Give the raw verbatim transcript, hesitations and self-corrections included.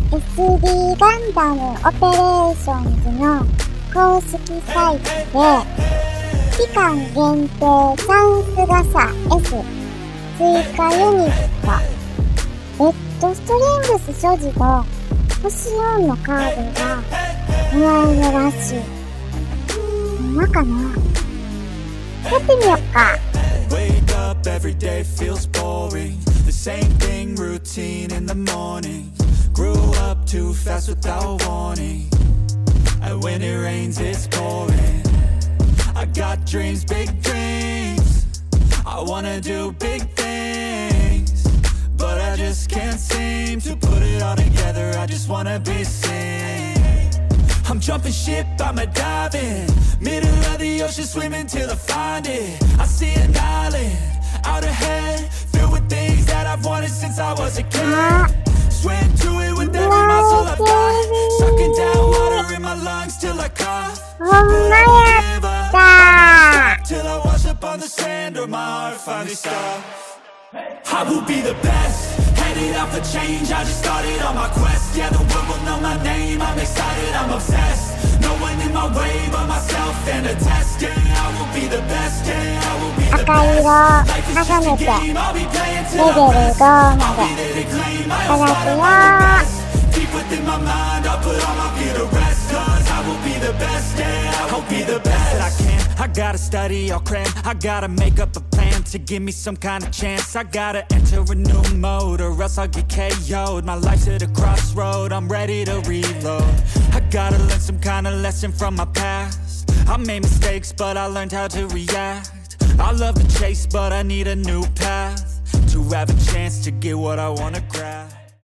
エスディー ガンダムオペレーションズの公式サイトで期間限定チャンスガシャ S 追加ユニットレッドストリングス所持と星よんのカードがもらえるらしい。ほんまかな？やってみよっか。 Wake up every day feels boring. The same thing, routine in the morning. Grew up too fast without warning. And when it rains, it's pouring. I got dreams, big dreams. I wanna do big things, but I just can't seem to put it all together. I just wanna be seen. I'm jumping ship, I'm a diving. Middle of the ocean, swimming till I find it. I see an island out ahead, filled with things that I've wanted since I was a kid. Swim to it with every muscle I've got. Sucking down water in my lungs till I cough. But I won't give up, stop till I wash up on the sand or my heart finally stops. I will be the best, headed out for change. I just started on my quest. Yeah, the world will know my name. I'm excited, I'm obsessed. No one in my way but myself and a test. Yeah, I will be the best. Yeah, I will be the best. Life is just a game. I'll be playing till I rest. I'll be there to claim. I aspire to be the best. Deep within my mind, I'll put all my fear to rest. Cause I will be the best. Yeah, I will be the best that I can. I gotta study or cram. I gotta make up a plan to give me some kind of chance. I gotta enter a new mode or else I'll get K O'd. My life's at a crossroad, I'm ready to reload. I gotta learn some kind of lesson from my past. I made mistakes but I learned how to react. I love the chase but I need a new path to have a chance to get what I wanna grab.